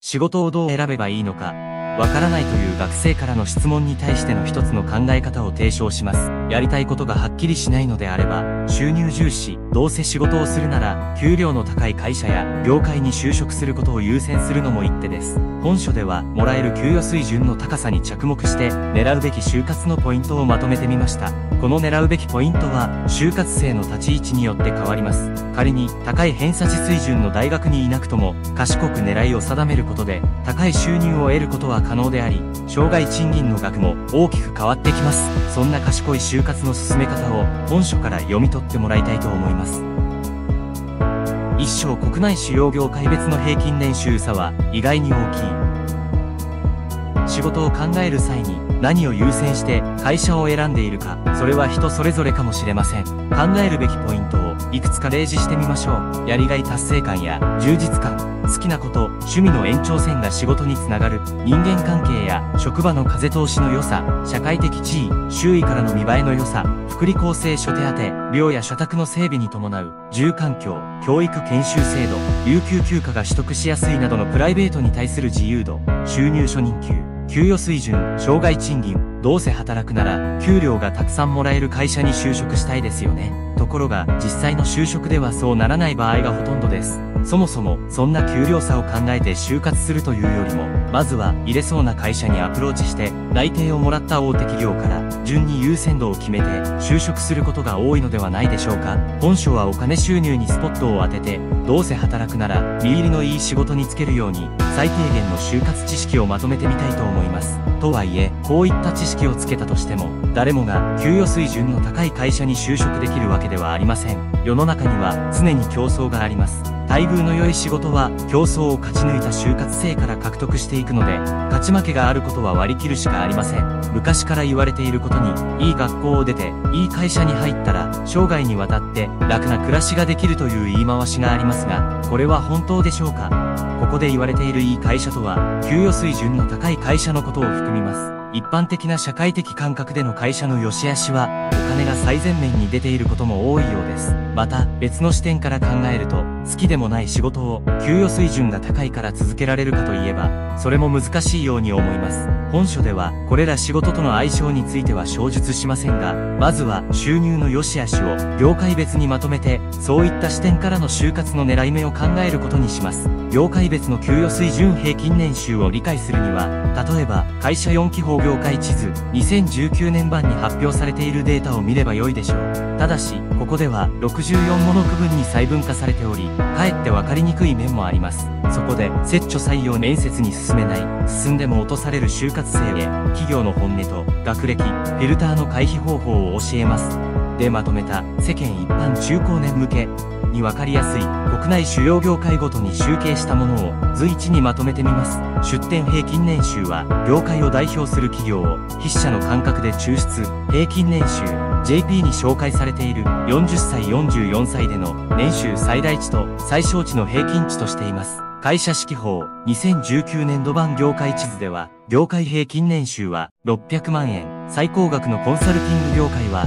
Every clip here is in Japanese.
仕事をどう選べばいいのか、わからないという学生からの質問に対しての一つの考え方を提唱します。やりたいことがはっきりしないのであれば、収入重視、どうせ仕事をするなら、給料の高い会社や業界に就職することを優先するのも一手です。本書では、もらえる給与水準の高さに着目して、狙うべき就活のポイントをまとめてみました。この狙うべきポイントは、就活生の立ち位置によって変わります。仮に、高い偏差値水準の大学にいなくとも、賢く狙いを定めることで、高い収入を得ることは可能であり、生涯賃金の額も大きく変わってきます。そんな賢い就活の進め方を本書から読み取ってもらいたいと思います。一生国内主要業界別の平均年収差は意外に大きい。仕事を考える際に何を優先して会社を選んでいるか、それは人それぞれかもしれません。考えるべきポイントをいくつか例示してみましょう。やりがい達成感や充実感、好きなこと、趣味の延長線が仕事につながる、人間関係や職場の風通しの良さ、社会的地位、周囲からの見栄えの良さ、福利厚生諸手当、寮や社宅の整備に伴う住環境、教育研修制度、有給休暇が取得しやすいなどのプライベートに対する自由度、収入初任給、給与水準、生涯賃金、どうせ働くなら、給料がたくさんもらえる会社に就職したいですよね。ところが、実際の就職ではそうならない場合がほとんどです。そもそも、そんな給料差を考えて就活するというよりも、まずは、入れそうな会社にアプローチして、内定をもらった大手企業から、順に優先度を決めて、就職することが多いのではないでしょうか。本書はお金収入にスポットを当てて、どうせ働くなら、身入りのいい仕事に就けるように、最低限の就活知識をまとめてみたいと思います。とはいえ、こういった知識をつけたとしても、誰もが給与水準の高い会社に就職できるわけではありません。世の中には常に競争があります。待遇の良い仕事は競争を勝ち抜いた就活生から獲得していくので、勝ち負けがあることは割り切るしかありません。昔から言われていることに、いい学校を出て、いい会社に入ったら、生涯にわたって楽な暮らしができるという言い回しがありますが、これは本当でしょうか？ここで言われているいい会社とは、給与水準の高い会社のことを含みます。一般的な社会的感覚での会社の良し悪しは、お金が最前面に出ていることも多いようです。また、別の視点から考えると、好きでもない仕事を、給与水準が高いから続けられるかといえば、それも難しいように思います。本書では、これら仕事との相性については詳述しませんが、まずは、収入の良し悪しを、業界別にまとめて、そういった視点からの就活の狙い目を考えることにします。業界別の給与水準平均年収を理解するには、例えば、会社4記法業界地図、2019年版に発表されているデータを見れば良いでしょう。ただし、ここでは、64もの区分に細分化されており、かえって分かりにくい面もあります。そこで、折初採用面接に進めない、進んでも落とされる就活生へ、企業の本音と、学歴、フィルターの回避方法を教えます。でまとめた、世間一般中高年向けに分かりやすい、国内主要業界ごとに集計したものを随一にまとめてみます。出店平均年収は、業界を代表する企業を筆者の感覚で抽出、平均年収、JP に紹介されている40歳44歳での年収最大値と最小値の平均値としています。会社指揮法2019年度版業界地図では、業界平均年収は600万円、最高額のコンサルティング業界は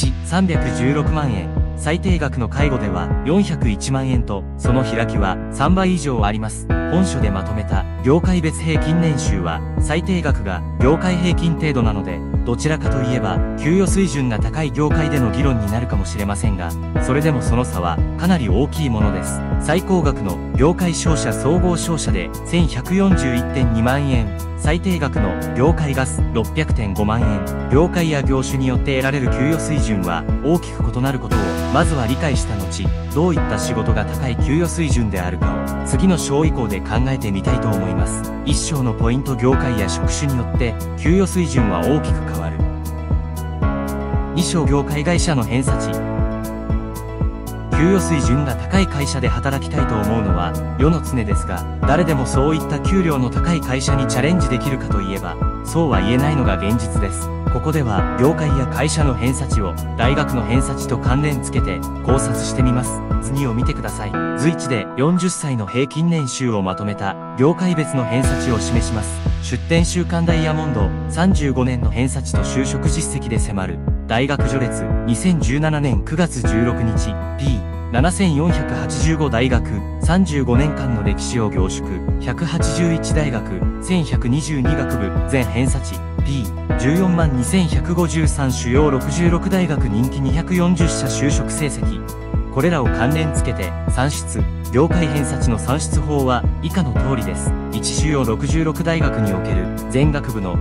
316万円、最低額の介護では401万円と、その開きは3倍以上あります。本書でまとめた業界別平均年収は、最低額が業界平均程度なので、どちらかといえば、給与水準が高い業界での議論になるかもしれませんが、それでもその差はかなり大きいものです。最高額の業界商社総合商社で1141.2万円、最低額の業界ガス600.5万円、業界や業種によって得られる給与水準は大きく異なることをまずは理解した後、どういった仕事が高い給与水準であるかを次の章以降で考えてみたいと思います。一章のポイント業界や職種によって給与水準は大きく変わる。二章業界会社の偏差値。給与水準が高い会社で働きたいと思うのは世の常ですが、誰でもそういった給料の高い会社にチャレンジできるかといえば、そうは言えないのが現実です。ここでは業界や会社の偏差値を大学の偏差値と関連付けて考察してみます。図を見てください。図1で40歳の平均年収をまとめた業界別の偏差値を示します。出展週刊ダイヤモンド35年の偏差値と就職実績で迫る大学序列2017年9月16日 P 7485大学、35年間の歴史を凝縮、181大学、1122学部、全偏差値、P、142153 主要66大学人気240社就職成績。これらを関連付けて、算出、業界偏差値の算出法は以下の通りです。1主要66大学における全学部の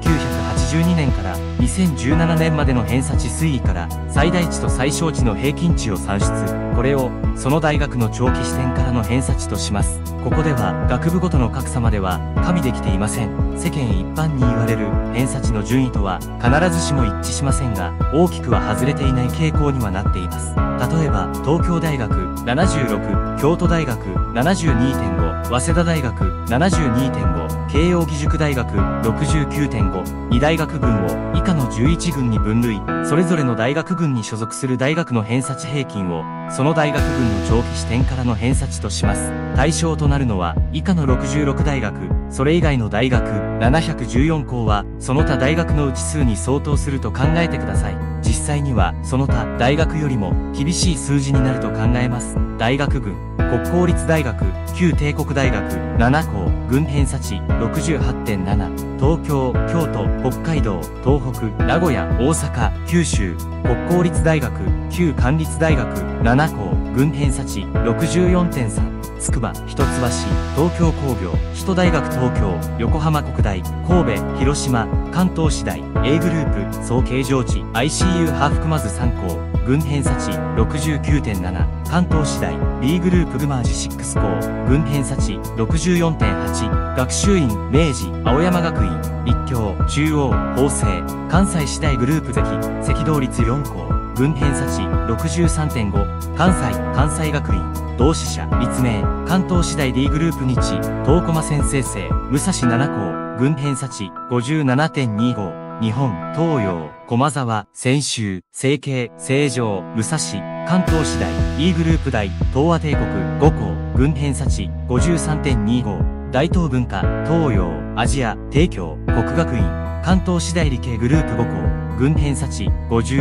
1982年から2017年までの偏差値推移から最大値と最小値の平均値を算出。これをその大学の長期視点からの偏差値とします。ここでは学部ごとの格差までは加味できていません。世間一般に言われる偏差値の順位とは必ずしも一致しませんが、大きくは外れていない傾向にはなっています。例えば、東京大学76、京都大学72.5、早稲田大学72.5、慶應義塾大学69.5、2大学群を以下の11群に分類、それぞれの大学群に所属する大学の偏差値平均を、その大学群の長期視点からの偏差値とします。対象となるのは、以下の66大学、それ以外の大学714校は、その他大学のうち数に相当すると考えてください。実際には、その他大学よりも厳しい数字になると考えます。大学群、国公立大学、旧帝国大学7校、群偏差値 68.7、東京、京都、北海道、東北、名古屋、大阪、九州、国公立大学、旧管立大学7校、群偏差値 64.3、筑波、一橋、東京工業、首都大学東京、横浜国大、神戸、広島、関東私大、A グループ、総計上智、ICU ハーフ熊津3校、群偏差値 69.7、関東私大、B グループグマージ6校、群偏差値 64.8、学習院、明治、青山学院、立教、中央、法政、関西私大グループ赤道立4校、群偏差値 63.5、関西学院、同志社、立命、関東私大 D グループ日、東駒先生生、武蔵7校、群偏差値 57.25、日本、東洋、駒沢、専修、成蹊、成城、武蔵、関東私大、E グループ大、東亜帝国5校、群偏差値 53.25、大東文化、東洋、アジア、帝京、国学院、関東私大理系グループ5校、群偏差値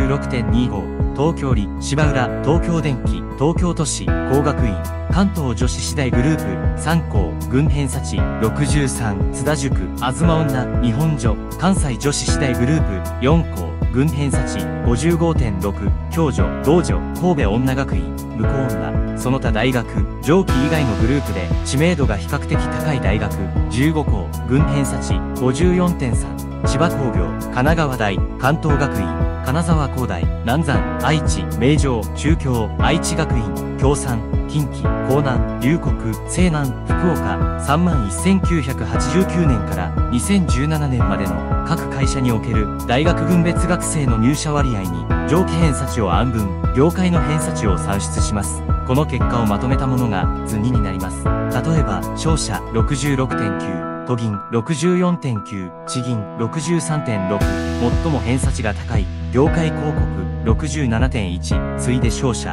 56.25、東京理、芝浦、東京電機、東京都市、工学院、関東女子私大グループ3校、群偏差値63、津田塾、東女、日本女、関西女子私大グループ4校、群偏差値 55.6、共助、道女、神戸女学院、向こう女、その他大学、上記以外のグループで知名度が比較的高い大学15校、群偏差値 54.3、千葉工業、神奈川大、関東学院、金沢工大、南山、愛知、名城、中京、愛知学院、京産、近畿、江南、龍谷、西南、福岡、31,989年から2017年までの各会社における大学群別学生の入社割合に上記偏差値を案分、業界の偏差値を算出します。この結果をまとめたものが図2になります。例えば、商社 66.9、都銀 64.9、地銀 63.6、最も偏差値が高い業界広告 67.1、次いで商社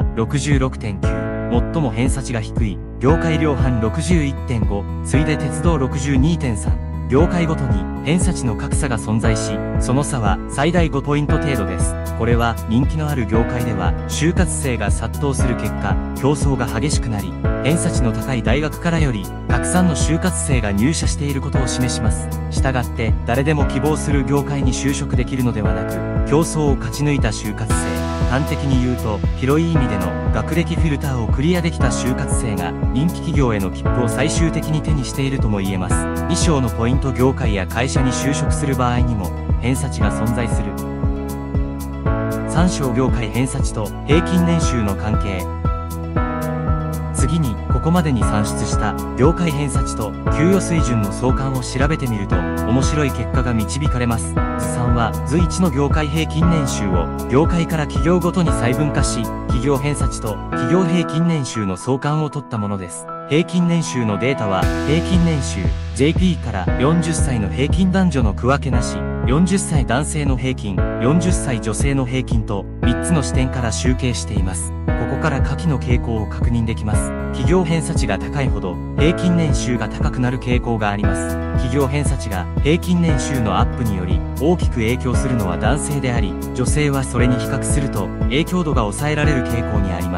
66.9、最も偏差値が低い業界量販 61.5、次いで鉄道 62.3、業界ごとに偏差値の格差が存在し、その差は最大5ポイント程度です。これは人気のある業界では就活生が殺到する結果、競争が激しくなり、偏差値の高い大学からよりたくさんの就活生が入社していることを示します。したがって誰でも希望する業界に就職できるのではなく、競争を勝ち抜いた就活生、端的に言うと広い意味での学歴フィルターをクリアできた就活生が人気企業への切符を最終的に手にしているとも言えます。以上のポイント業界や会社に就職する場合にも偏差値が存在する。参照業界偏差値と平均年収の関係。次にここまでに算出した業界偏差値と給与水準の相関を調べてみると面白い結果が導かれます。図3は図1の業界平均年収を業界から企業ごとに細分化し、企業偏差値と企業平均年収の相関を取ったものです。平均年収のデータは平均年収 JP から40歳の平均男女の区分けなし、40歳男性の平均、40歳女性の平均と3つの視点から集計しています。ここから下記の傾向を確認できます。企業偏差値が高いほど平均年収が高くなる傾向があります。企業偏差値が平均年収のアップにより大きく影響するのは男性であり、女性はそれに比較すると影響度が抑えられる傾向にあります。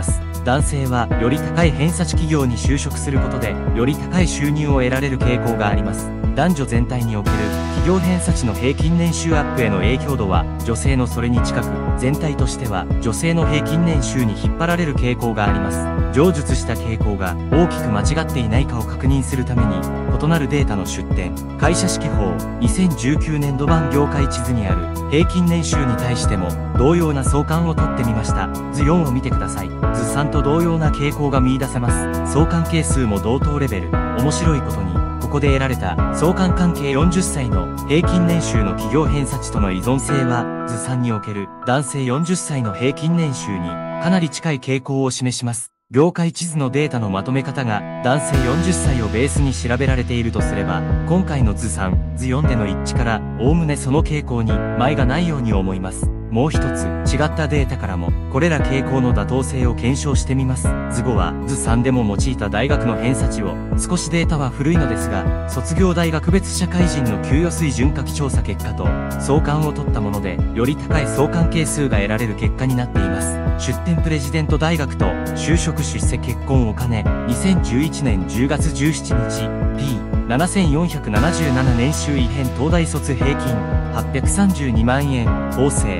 男性はより高い偏差値企業に就職することで、より高い収入を得られる傾向があります。男女全体における企業偏差値の平均年収アップへの影響度は女性のそれに近く、全体としては女性の平均年収に引っ張られる傾向があります。上述した傾向が大きく間違っていないかを確認するために、異なるデータの出典、会社指揮法2019年度版業界地図にある平均年収に対しても同様な相関をとってみました。図4を見てください。図3と同様な傾向が見出せます。相関係数も同等レベル。面白いことに、ここで得られた相関関係40歳の平均年収の企業偏差値との依存性は、図3における男性40歳の平均年収にかなり近い傾向を示します。業界地図のデータのまとめ方が男性40歳をベースに調べられているとすれば、今回の図3、図4での一致から、おおむねその傾向に迷がないように思います。もう一つ、違ったデータからも、これら傾向の妥当性を検証してみます。図5は、図3でも用いた大学の偏差値を、少しデータは古いのですが、卒業大学別社会人の給与水準夏季調査結果と、相関を取ったもので、より高い相関係数が得られる結果になっています。出典プレジデント大学と、就職出世結婚を兼ね、2011年10月17日、P7477 年収異変東大卒平均、832万円、法政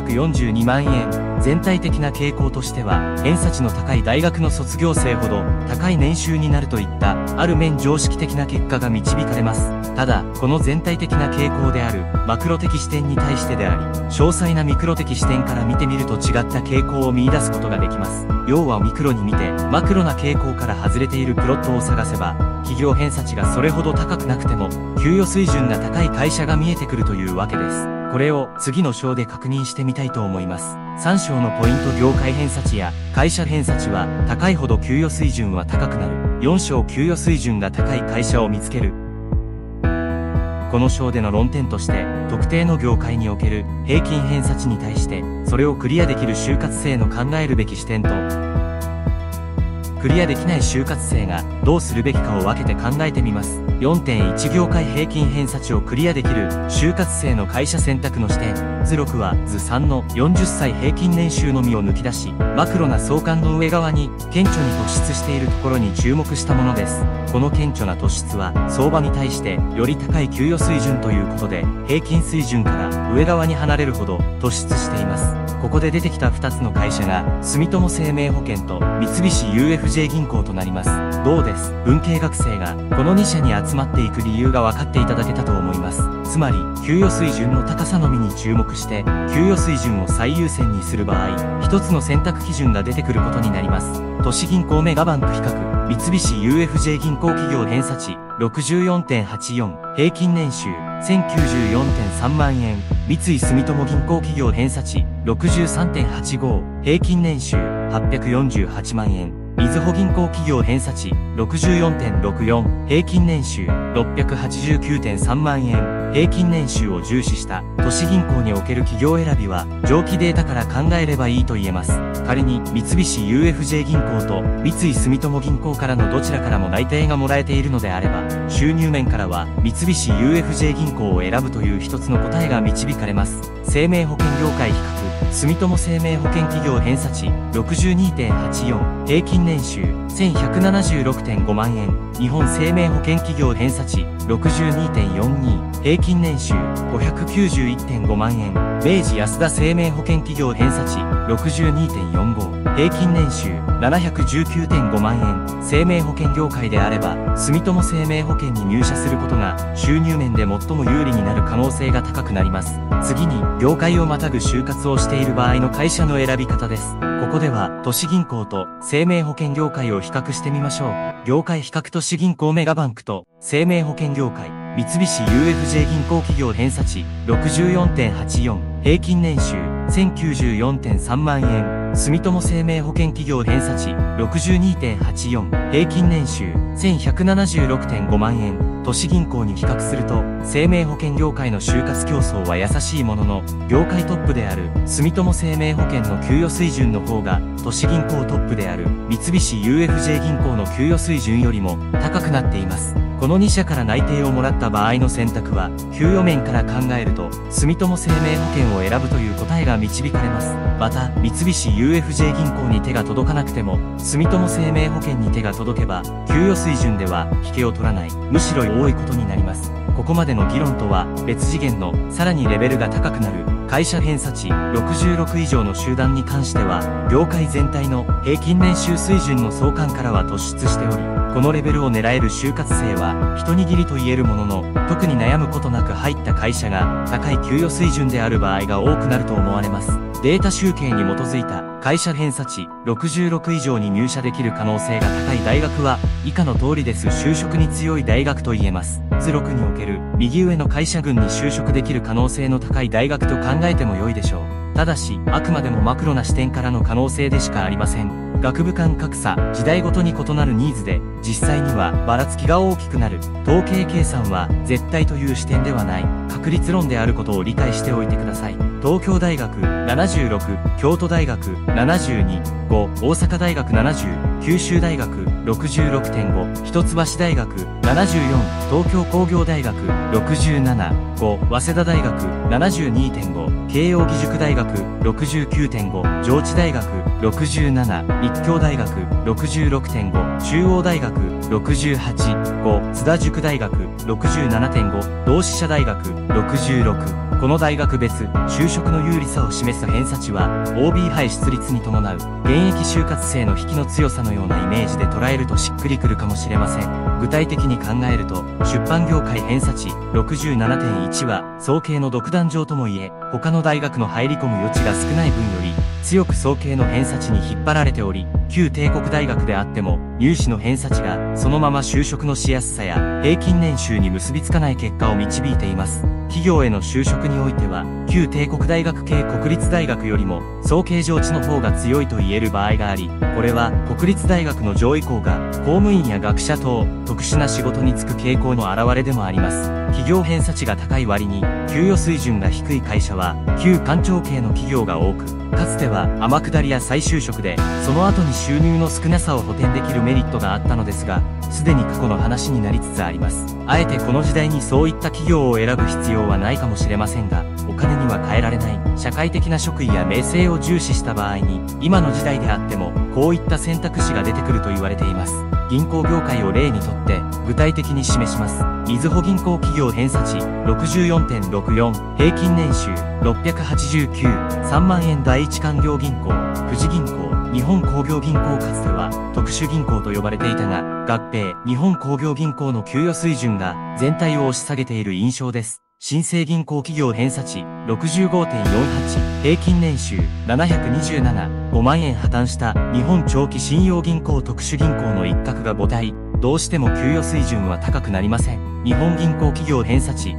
742万円。全体的な傾向としては、偏差値の高い大学の卒業生ほど高い年収になるといった、ある面常識的な結果が導かれます。ただ、この全体的な傾向であるマクロ的視点に対してであり、詳細なミクロ的視点から見てみると違った傾向を見出すことができます。要はミクロに見て、マクロな傾向から外れているプロットを探せば、企業偏差値がそれほど高くなくても、給与水準が高い会社が見えてくるというわけです。これを次の章で確認してみたいと思います。3章のポイント業界偏差値や会社偏差値は高いほど給与水準は高くなる。4章給与水準が高い会社を見つける。この章での論点として、特定の業界における平均偏差値に対して、それをクリアできる就活生の考えるべき視点と、クリアできない就活生がどうするべきかを分けて考えてみます。4.1 業界平均偏差値をクリアできる就活生の会社選択の視点。図6は図3の40歳平均年収のみを抜き出し、マクロな相関の上側に顕著に突出しているところに注目したものです。この顕著な突出は相場に対してより高い給与水準ということで、平均水準から上側に離れるほど突出しています。ここで出てきた2つの会社が住友生命保険と三菱 UFJ 銀行となります。どうです？文系学生がこの2社に集まっていく理由が分かっていただけたと思います。つまり、給与水準の高さのみに注目して、給与水準を最優先にする場合、一つの選択基準が出てくることになります。都市銀行メガバンク比較、三菱 UFJ 銀行企業偏差値 64.84、平均年収 1094.3 万円。三井住友銀行企業偏差値 63.85、平均年収848万円。みずほ銀行企業偏差値 64.64、平均年収 689.3 万円。平均年収を重視した都市銀行における企業選びは上記データから考えればいいと言えます。仮に三菱 UFJ 銀行と三井住友銀行からのどちらからも内定がもらえているのであれば、収入面からは三菱 UFJ 銀行を選ぶという一つの答えが導かれます。生命保険業界比較、住友生命保険企業偏差値 62.84、平均年収 1176.5 万円。日本生命保険企業偏差値 62.42、平均年収 591.5 万円。明治安田生命保険企業偏差値 62.45、平均年収 719.5 万円。生命保険業界であれば、住友生命保険に入社することが収入面で最も有利になる可能性が高くなります。次に、業界をまたぐ就活をしている場合の会社の選び方です。ここでは、都市銀行と生命保険業界を比較してみましょう。業界比較都市銀行メガバンクと生命保険業界、三菱 UFJ 銀行企業偏差値 64.84、平均年収 1094.3 万円。住友生命保険企業偏差値 62.84、平均年収 1176.5 万円。都市銀行に比較すると、生命保険業界の就活競争は優しいものの、業界トップである住友生命保険の給与水準の方が、都市銀行トップである三菱 UFJ 銀行の給与水準よりも高くなっています。この2社から内定をもらった場合の選択は、給与面から考えると、住友生命保険を選ぶという答えが導かれます。また、三菱 UFJ 銀行に手が届かなくても、住友生命保険に手が届けば、給与水準では引けを取らない、むしろ多いことになります。ここまでの議論とは別次元の、さらにレベルが高くなる、会社偏差値66以上の集団に関しては、業界全体の平均年収水準の相関からは突出しており、このレベルを狙える就活生は一握りと言えるものの、特に悩むことなく入った会社が高い給与水準である場合が多くなると思われます。データ集計に基づいた会社偏差値66以上に入社できる可能性が高い大学は以下の通りです。就職に強い大学と言えます。図録における右上の会社群に就職できる可能性の高い大学と考えても良いでしょう。ただし、あくまでもマクロな視点からの可能性でしかありません。学部間格差、時代ごとに異なるニーズで、実際にはばらつきが大きくなる。統計計算は絶対という視点ではない、確率論であることを理解しておいてください。東京大学76、京都大学72、5、大阪大学70、九州大学66.5、一橋大学74、東京工業大学67、5、早稲田大学72.5、慶応義塾大学69.5、上智大学67、立教大学66.5、中央大学68、5、津田塾大学67.5、同志社大学66。この大学別、就職の有利さを示す偏差値は、OB 杯出立に伴う、現役就活生の引きの強さのようなイメージで捉えるとしっくりくるかもしれません。具体的に考えると、出版業界偏差値 67.1 は、早慶の独壇場ともいえ、他の大学の入り込む余地が少ない分より、強く早慶の偏差値に引っ張られており、旧帝国大学であっても、入試の偏差値が、そのまま就職のしやすさや、平均年収に結びつかない結果を導いています。企業への就職においては、旧帝国大学系国立大学よりも、早慶上智の方が強いと言える場合があり、これは、国立大学の上位校が、公務員や学者等、特殊な仕事に就く傾向の表れでもあります。企業偏差値が高い割に、給与水準が低い会社は、旧官庁系の企業が多く、かつては天下りや再就職で、その後に収入の少なさを補填できるメリットがあったのですが、すでに過去の話になりつつあります。あえてこの時代にそういった企業を選ぶ必要はないかもしれませんが、お金には変えられない、社会的な職位や名声を重視した場合に、今の時代であっても、こういった選択肢が出てくると言われています。銀行業界を例にとって、具体的に示します。みずほ銀行企業偏差値 64.64、平均年収689、3万円第一勧業銀行、富士銀行、日本工業銀行かつては特殊銀行と呼ばれていたが、合併、日本工業銀行の給与水準が全体を押し下げている印象です。新生銀行企業偏差値 65.48、平均年収727、5万円破綻した日本長期信用銀行特殊銀行の一角が母体、どうしても給与水準は高くなりません。日本銀行企業偏差値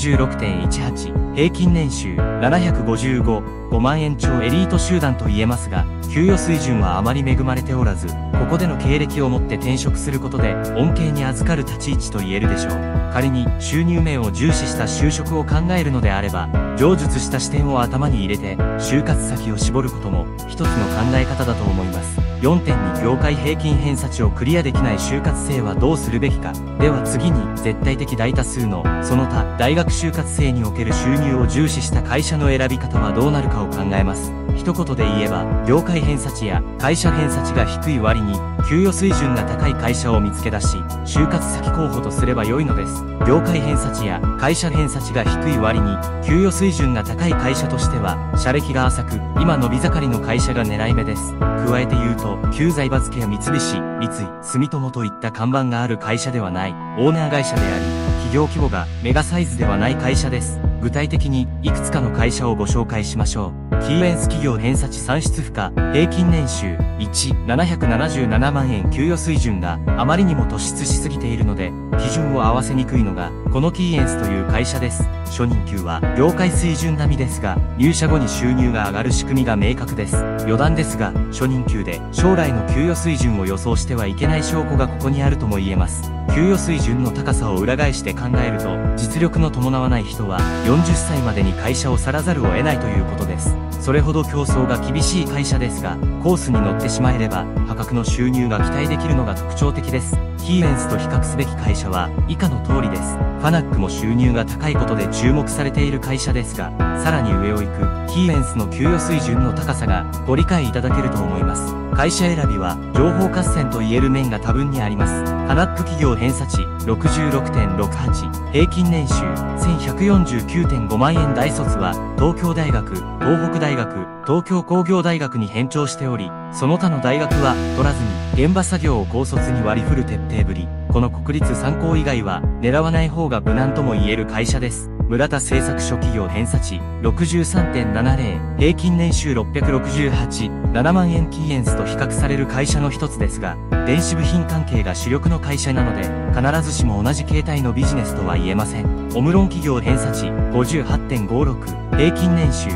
66.18、平均年収755、5万円超エリート集団と言えますが、給与水準はあまり恵まれておらず、ここでの経歴を持って転職することで恩恵に預かる立ち位置と言えるでしょう。仮に収入面を重視した就職を考えるのであれば、上述した視点を頭に入れて就活先を絞ることも一つの考え方だと思います。4.2 業界平均偏差値をクリアできない就活生はどうするべきか。では次に絶対的大多数のその他大学就活生における収入を重視した会社の選び方はどうなるかを考えます。一言で言えば、業界偏差値や会社偏差値が低い割に給与水準が高い会社を見つけ出し、就活先候補とすれば良いのです。業界偏差値や会社偏差値が低い割に給与水準が高い会社としては社歴が浅く、今伸び盛りの会社が狙い目です。加えて言うと、旧財閥系や三菱、三井、住友といった看板がある会社ではない、オーナー会社であり、企業規模がメガサイズではない会社です。具体的にいくつかの会社をご紹介しましょう。キーエンス企業偏差値算出負荷、平均年収1、777万円給与水準があまりにも突出しすぎているので、基準を合わせにくいのが、このキーエンスという会社です。初任給は業界水準並みですが、入社後に収入が上がる仕組みが明確です。余談ですが、初任給で将来の給与水準を予想してはいけない証拠がここにあるとも言えます。給与水準の高さを裏返して考えると、実力の伴わない人は40歳までに会社を去らざるを得ないということです。それほど競争が厳しい会社ですが、コースに乗ってしまえれば破格の収入が期待できるのが特徴的です。キーエンスと比較すべき会社は以下の通りです。ファナックも収入が高いことで注目されている会社ですが、さらに上を行くキーエンスの給与水準の高さがご理解いただけると思います。会社選びは情報合戦と言える面が多分にあります。ハナック企業偏差値 66.68、平均年収 1149.5 万円、大卒は東京大学、東北大学、東京工業大学に偏重しており、その他の大学は取らずに現場作業を高卒に割り振る徹底ぶり。この国立参考以外は狙わない方が無難とも言える会社です。村田製作所企業偏差値 63.70、平均年収668、7万円。キーエンスと比較される会社の一つですが、電子部品関係が主力の会社なので、必ずしも同じ形態のビジネスとは言えません。オムロン企業偏差値 58.56、平均年収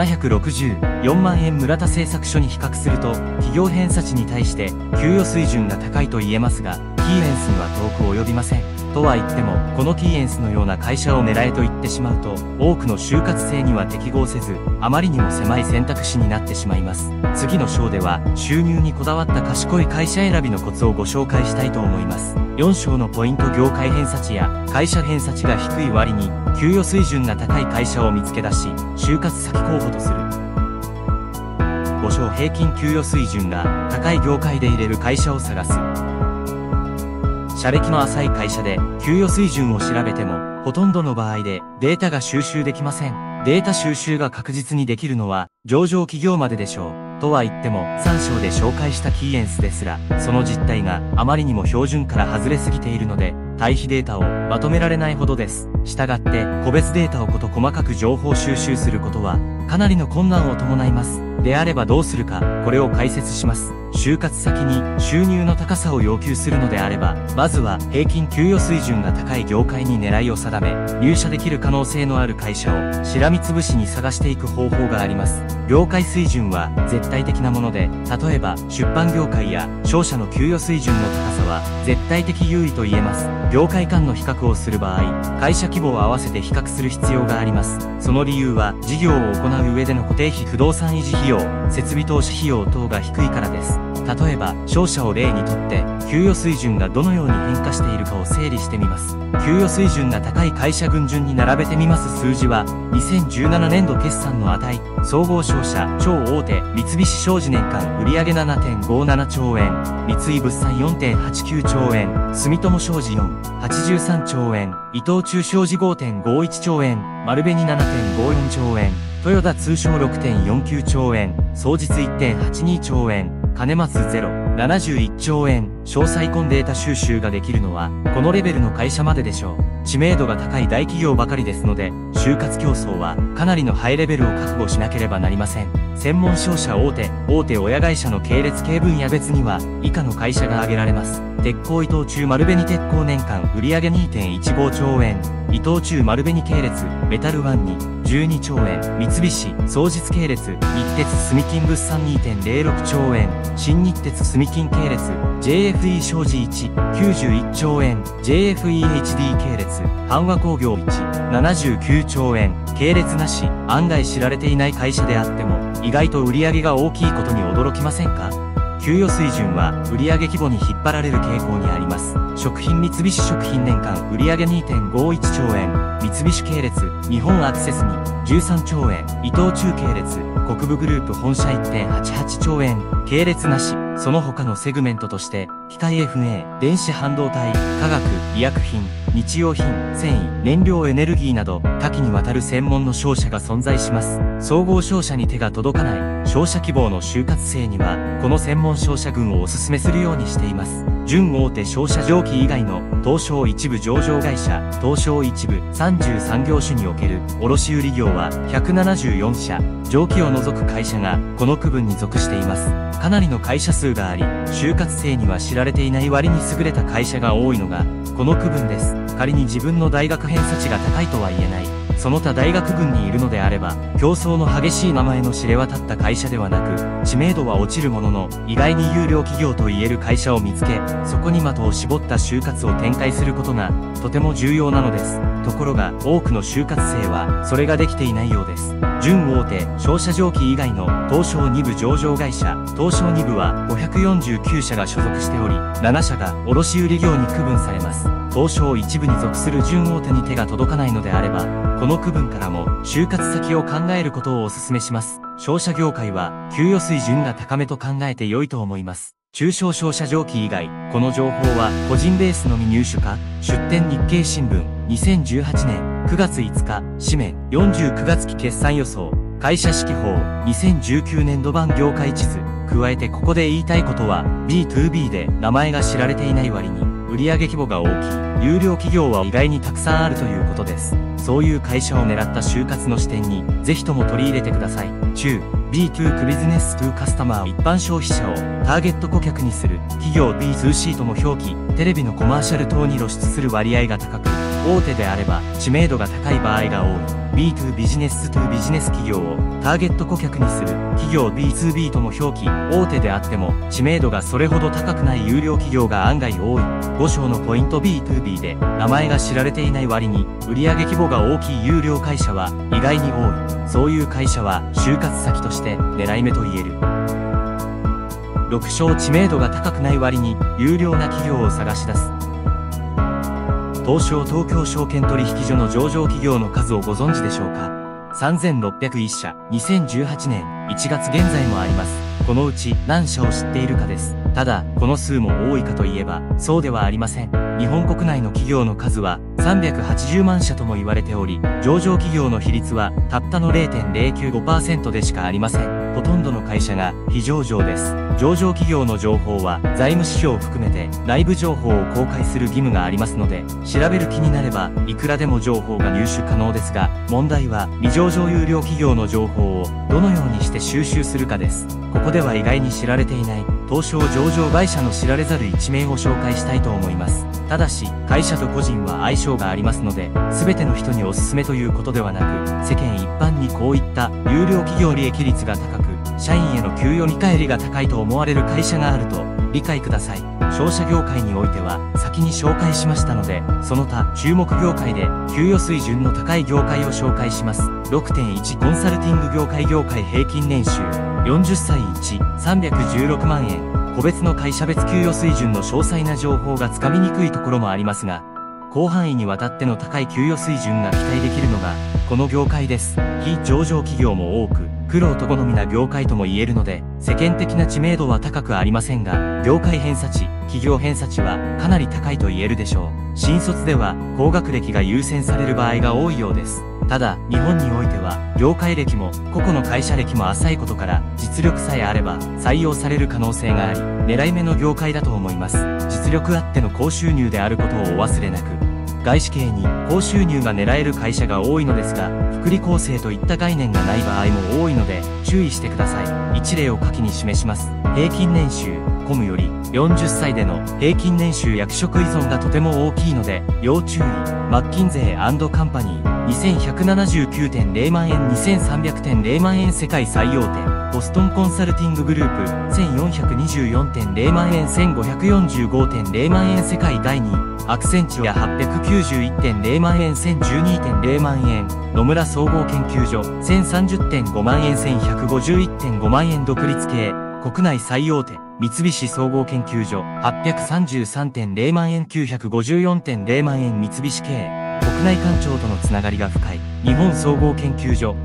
764万円。村田製作所に比較すると、企業偏差値に対して給与水準が高いと言えますが、キーエンスには遠く及びません。とは言っても、このキーエンスのような会社を狙えと言ってしまうと、多くの就活生には適合せず、あまりにも狭い選択肢になってしまいます。次の章では、収入にこだわった賢い会社選びのコツをご紹介したいと思います。4章のポイント。業界偏差値や会社偏差値が低い割に、給与水準が高い会社を見つけ出し、就活先候補とする。5章。平均給与水準が高い業界で入れる会社を探す。社歴の浅い会社で給与水準を調べても、ほとんどの場合でデータが収集できません。データ収集が確実にできるのは上場企業まででしょう。とは言っても、3章で紹介したキーエンスですら、その実態があまりにも標準から外れすぎているので、対比データをまとめられないほどです。したがって、個別データを細かく情報収集することは、かなりの困難を伴います。であればどうするか、これを解説します。就活先に収入の高さを要求するのであれば、まずは平均給与水準が高い業界に狙いを定め、入社できる可能性のある会社をしらみつぶしに探していく方法があります。業界水準は絶対的なもので、例えば出版業界や商社の給与水準の高さは絶対的優位と言えます。業界間の比較をする場合、会社規模を合わせて比較する必要があります。その理由は、事業を行う上での固定費、不動産維持費用、設備投資費用等が低いからです。例えば、商社を例にとって、給与水準がどのように変化しているかを整理してみます。給与水準が高い会社群順に並べてみます。数字は、2017年度決算の値、総合商社、超大手、三菱商事年間売上 7.57 兆円、三井物産 4.89 兆円、住友商事4、83兆円、伊藤忠商事 5.51 兆円、丸紅 7.54 兆円、豊田通商 6.49 兆円、双日 1.82 兆円、金松071兆円。詳細コンデータ収集ができるのは、このレベルの会社まででしょう。知名度が高い大企業ばかりですので、就活競争はかなりのハイレベルを覚悟しなければなりません。専門商社大手親会社の系列系分野別には、以下の会社が挙げられます。鉄鋼伊藤忠丸紅鉄鋼年間売上 2.15 兆円。伊藤忠丸紅系列メタルワンに12兆円。三菱双日系列日鉄住金物産 2.06 兆円。新日鉄住金系列 JFE 商事191兆円。JFEHD 系列阪和工業179兆円。系列なし。案外知られていない会社であっても、意外と売上が大きいことに驚きませんか？給与水準は売上規模に引っ張られる傾向にあります。食品三菱食品年間売上 2.51 兆円。三菱系列日本アクセスに13兆円。伊藤忠系列国分グループ本社 1.88 兆円。系列なし。その他のセグメントとして、機械 FA、電子半導体、化学、医薬品、日用品、繊維、燃料エネルギーなど、多岐にわたる専門の商社が存在します。総合商社に手が届かない商社希望の就活生には、この専門商社群をお勧めするようにしています。準大手商社上記以外の東証一部上場会社、東証一部33業種における卸売業は174社、上記を除く会社がこの区分に属しています。かなりの会社数があり、就活生には知られていない割に優れた会社が多いのがこの区分です。仮に自分の大学偏差値が高いとは言えない、その他大学群にいるのであれば、競争の激しい名前の知れ渡った会社ではなく、知名度は落ちるものの、意外に優良企業と言える会社を見つけ、そこに的を絞った就活を展開することが、とても重要なのです。ところが、多くの就活生は、それができていないようです。 準大手商社上記以外の東証2部上場会社、東証2部は549社が所属しており、7社が卸売業に区分されます。東証1部に属する準大手に手が届かないのであれば、この区分からも就活先を考えることをお勧めします。商社業界は給与水準が高めと考えて良いと思います。中小商社上記以外、この情報は個人ベースのみ入手か、出典日経新聞、2018年9月5日、紙面、49月期決算予想、会社指揮法、2019年度版業界地図。加えてここで言いたいことは、B2B で名前が知られていない割に、売上規模が大きい、優良企業は意外にたくさんあるということです。そういう会社を狙った就活の視点に、ぜひとも取り入れてください。中、B2 ビジネス2カスタマー一般消費者をターゲット顧客にする企業 B2C とも表記、テレビのコマーシャル等に露出する割合が高く、大手であれば知名度が高い場合が多い。B2 ビジネス2ビジネス企業をターゲット顧客にする企業 B2B とも表記、大手であっても知名度がそれほど高くない優良企業が案外多い。5章のポイント B2B で名前が知られていない割に売上規模が大きい優良会社は意外に多い。そういう会社は就活先として狙い目と言える。6章知名度が高くない割に優良な企業を探し出す。東証東京証券取引所の上場企業の数をご存知でしょうか。3601社、2018年1月現在もあります。このうち何社を知っているかです。ただ、この数も多いかといえば、そうではありません。日本国内の企業の数は380万社とも言われており、上場企業の比率はたったの 0.095% でしかありません。ほとんどの会社が非上場です。上場企業の情報は財務指標を含めて内部情報を公開する義務がありますので、調べる気になればいくらでも情報が入手可能ですが、問題は未上場優良企業の情報をどのようにして収集するかです。ここでは意外に知られていない東証上場会社の知られざる一面を紹介したいと思います。ただし、会社と個人は相性がありますので、全ての人におすすめということではなく、世間一般にこういった優良企業利益率が高く、社員への給与見返りが高いと思われる会社があると理解ください。商社業界においては先に紹介しましたので、その他注目業界で給与水準の高い業界を紹介します。6.1 コンサルティング業界平均年収40歳1、316万円。個別の会社別給与水準の詳細な情報がつかみにくいところもありますが、広範囲にわたっての高い給与水準が期待できるのがこの業界です。非上場企業も多く、玄人好みな業界とも言えるので、世間的な知名度は高くありませんが、業界偏差値、企業偏差値はかなり高いと言えるでしょう。新卒では高学歴が優先される場合が多いようです。ただ、日本においては、業界歴も個々の会社歴も浅いことから、実力さえあれば採用される可能性があり、狙い目の業界だと思います。実力あっての高収入であることをお忘れなく。外資系に高収入が狙える会社が多いのですが、福利厚生といった概念がない場合も多いので、注意してください。一例を下記に示します。平均年収、コムより40歳での平均年収役職依存がとても大きいので、要注意。マッキンゼー&カンパニー、2179.0 万円 2300.0 万円世界最大手。ボストンコンサルティンググループ、1424.0 万円 1545.0 万円世界第2位。アクセンチュア 891.0 万円 1012.0 万円。野村総合研究所 1030.5 万円 1151.5 万円。独立系国内最大手三菱総合研究所 833.0 万円 954.0 万円。三菱系国内官庁とのつながりが深い日本総合研究所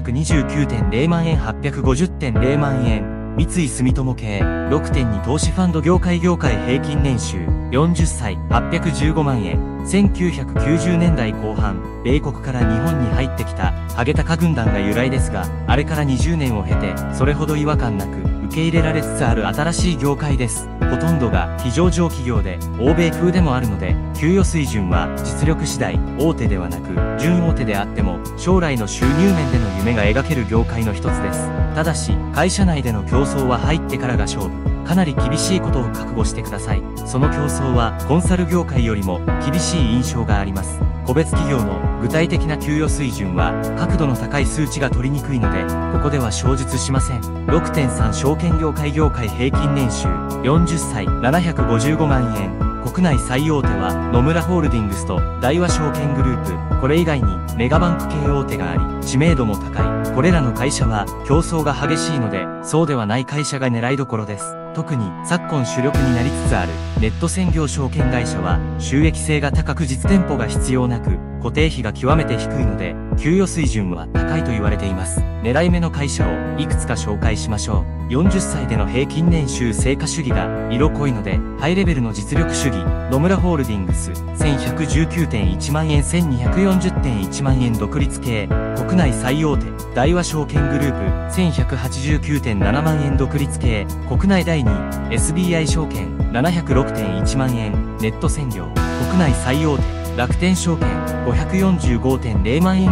729.0 万円 850.0 万円。三井住友系 6.2 投資ファンド業界平均年収40歳815万円。1990年代後半、米国から日本に入ってきたハゲタカ軍団が由来ですが、あれから20年を経てそれほど違和感なく受け入れられつつある新しい業界です。ほとんどが非上場企業で欧米風でもあるので、給与水準は実力次第、大手ではなく準大手であっても将来の収入面での夢が描ける業界の一つです。ただし、会社内での競争は入ってからが勝負。かなり厳しいことを覚悟してください。その競争はコンサル業界よりも厳しい印象があります。個別企業の具体的な給与水準は角度の高い数値が取りにくいので、ここでは詳述しません。6.3 証券業界平均年収40歳755万円。国内最大手は野村ホールディングスと大和証券グループ。 これ以外にメガバンク系大手があり、知名度も高い。これらの会社は競争が激しいので、そうではない会社が狙いどころです。特に昨今主力になりつつあるネット専業証券会社は収益性が高く実店舗が必要なく、固定費が極めて低いので、給与水準は高いと言われています。狙い目の会社をいくつか紹介しましょう。40歳での平均年収成果主義が色濃いので、ハイレベルの実力主義。野村ホールディングス、1119.1 万円 1240.1 万円独立系。国内最大手、大和証券グループ、1189.7 万円独立系。国内第2位、SBI 証券、706.1 万円。ネット専業。国内最大手、楽天証券、545.0 万円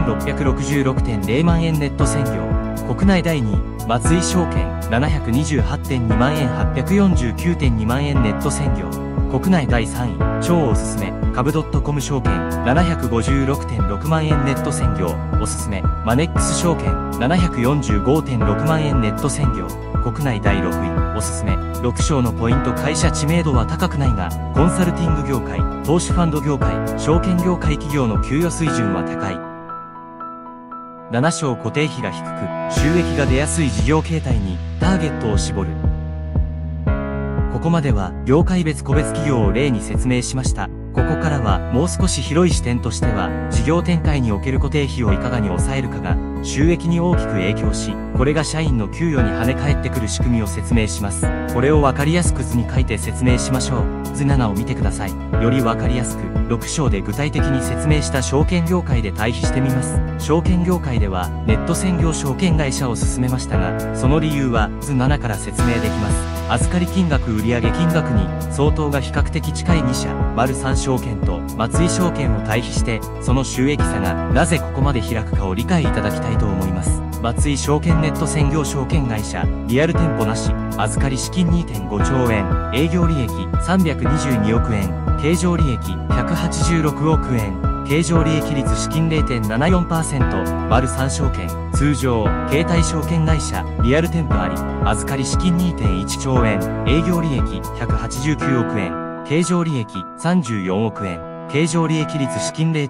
666.0 万円ネット専業。国内第2位、松井証券、728.2 万円 849.2 万円ネット専業。国内第3位、超おすすめ、株 .com 証券、756.6 万円ネット専業。おすすめ、マネックス証券、745.6 万円ネット専業。国内第6位、おすすめ、6賞のポイント。会社知名度は高くないが、コンサルティング業界、投資ファンド業界、証券業界企業の給与水準は高い。7賞固定費が低く、収益が出やすい事業形態にターゲットを絞る。ここまでは業界別個別企業を例に説明しました。ここからはもう少し広い視点としては、事業展開における固定費をいかがに抑えるかが収益に大きく影響し、これが社員の給与に跳ね返ってくる仕組みを説明します。これをわかりやすく図に書いて説明しましょう。図7を見てください。よりわかりやすく、6章で具体的に説明した証券業界で対比してみます。証券業界ではネット専業証券会社を勧めましたが、その理由は図7から説明できます。預かり金額売上金額に相当が比較的近い2社、丸三証券と松井証券を対比して、その収益差がなぜここまで開くかを理解いただきたいと思います。松井証券ネット専業証券会社、リアル店舗なし、預かり資金 2.5 兆円、営業利益322億円、経常利益186億円、経常利益率資金 0.74%、丸三証券、通常、携帯証券会社、リアル店舗あり、預かり資金 2.1 兆円、営業利益189億円、経常利益34億円、経常利益率資金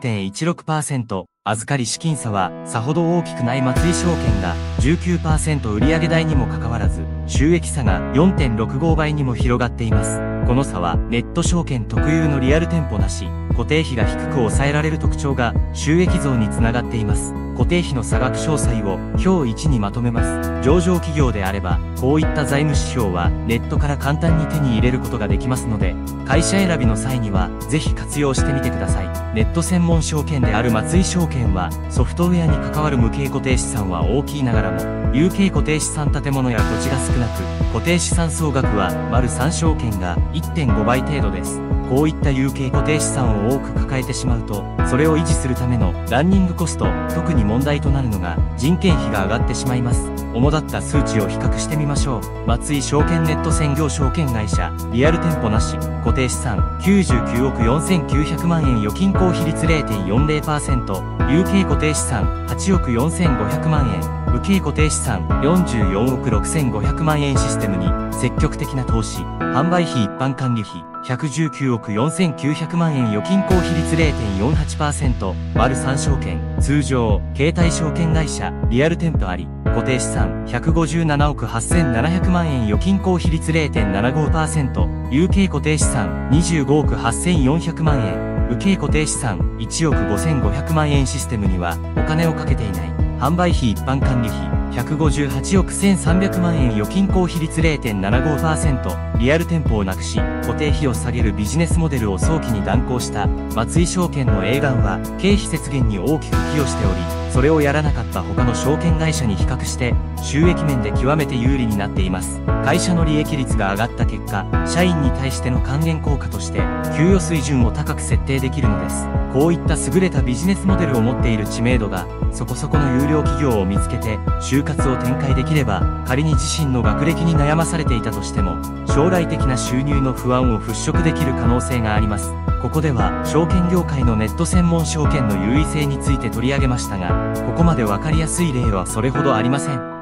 0.16%、預かり資金差はさほど大きくない松井証券が 19% 売上代にもかかわらず、収益差が 4.65 倍にも広がっています。この差はネット証券特有のリアル店舗なし、固定費が低く抑えられる特徴が収益増につながっています。固定費の差額詳細を表1にまとめます。上場企業であれば、こういった財務指標はネットから簡単に手に入れることができますので、会社選びの際にはぜひ活用してみてください。ネット専門証券である松井証券は、ソフトウェアに関わる無形固定資産は大きいながらも、有形固定資産建物や土地が少なく、固定資産総額は丸三証券が 1.5 倍程度です。こういった有形固定資産を多く抱えてしまうと、それを維持するためのランニングコスト、特に問題となるのが人件費が上がってしまいます。主だった数値を比較してみましょう。松井証券ネット専業証券会社、リアル店舗なし、固定資産99億4900万円預金公比率 0.40%、有形固定資産8億4500万円、無形固定資産44億6500万円システムに積極的な投資、販売費一般管理費119億4900万円預金公比率 0.48%、丸三証券、通常、携帯証券会社、リアル店舗あり、固定資産157億8700万円預金公比率 0.75%、有形固定資産25億8400万円、無形固定資産1億5500万円システムにはお金をかけていない。販売費一般管理費158億1300万円預金公比率 0.75%、リアル店舗をなくし、固定費を下げるビジネスモデルを早期に断行した松井証券の映画は経費節減に大きく寄与しており、それをやらなかった他の証券会社に比較して収益面で極めて有利になっています。会社の利益率が上がった結果、社員に対しての還元効果として給与水準を高く設定できるのです。こういった優れたビジネスモデルを持っている知名度がそこそこの優良企業を見つけて就活を展開できれば、仮に自身の学歴に悩まされていたとしても将来的な収入の不安を払拭できる可能性があります。ここでは証券業界のネット専門証券の優位性について取り上げましたが、ここまでわかりやすい例はそれほどありません。